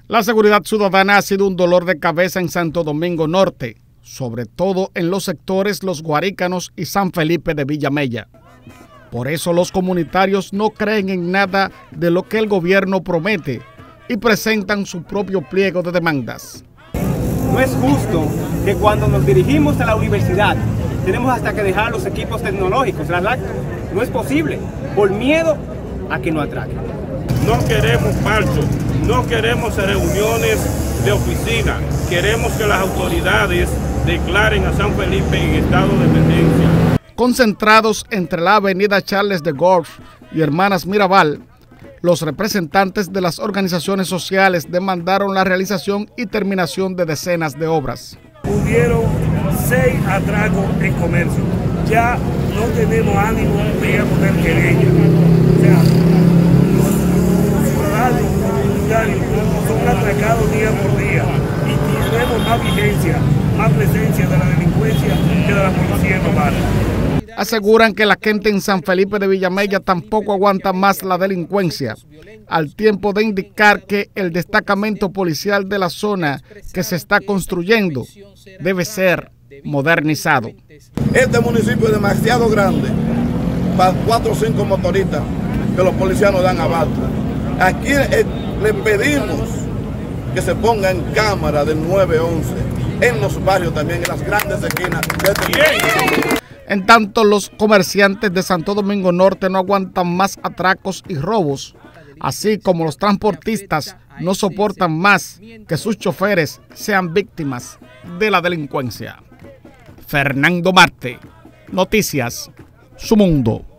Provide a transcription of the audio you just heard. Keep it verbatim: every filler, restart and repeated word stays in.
La seguridad ciudadana ha sido un dolor de cabeza en Santo Domingo Norte, sobre todo en los sectores Los Guarícanos y San Felipe de Villamella. Por eso los comunitarios no creen en nada de lo que el gobierno promete y presentan su propio pliego de demandas. No es justo que cuando nos dirigimos a la universidad tenemos hasta que dejar los equipos tecnológicos, las lactos. No es posible, por miedo a que nos atraquen. No queremos marchos, no queremos reuniones de oficina, queremos que las autoridades declaren a San Felipe en estado de emergencia. Concentrados entre la avenida Charles de Gaulle y Hermanas Mirabal, los representantes de las organizaciones sociales demandaron la realización y terminación de decenas de obras. Hubieron seis atracos en comercio. Ya no tenemos ánimo de ir a poner querella. O sea, los ciudadanos comunitarios son atracados día por día y tenemos más vigencia, más presencia de la delincuencia que de la policía en los barrios. Aseguran que la gente en San Felipe de Villamella tampoco aguanta más la delincuencia, al tiempo de indicar que el destacamento policial de la zona que se está construyendo debe ser modernizado. Este municipio es demasiado grande para cuatro o cinco motoristas que los policías nos dan abasto. Aquí eh, le pedimos que se ponga en cámara del nueve once, en los barrios también, en las grandes esquinas de este municipio. En tanto, los comerciantes de Santo Domingo Norte no aguantan más atracos y robos, así como los transportistas no soportan más que sus choferes sean víctimas de la delincuencia. Fernando Marte, Noticias Su Mundo.